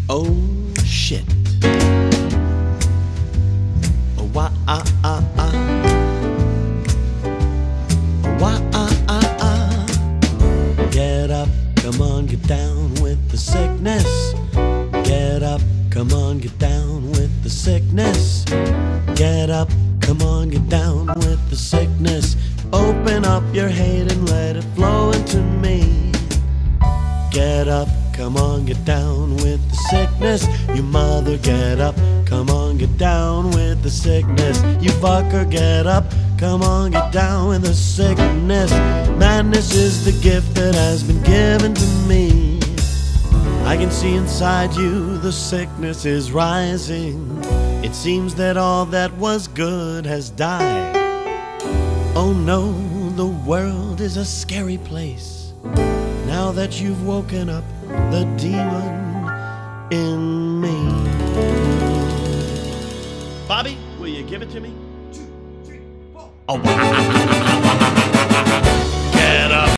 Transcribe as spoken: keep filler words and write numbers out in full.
Oh shit. Oh wah ah ah ah. Oh wah ah ah ah. Get up, come on, get down with the sickness. Get up, come on, get down with the sickness. Get up, come on, get down with the sickness. Open up your hate and let it flow into me. Get up, come on, get down with the sickness. You mother, get up, come on, get down with the sickness. You fucker, get up, come on, get down with the sickness. Madness is the gift that has been given to me. I can see inside you the sickness is rising. It seems that all that was good has died. Oh no, the world is a scary place. Now that you've woken up the demon in me. Bobby, will you give it to me? Two, three, four. Oh, wow.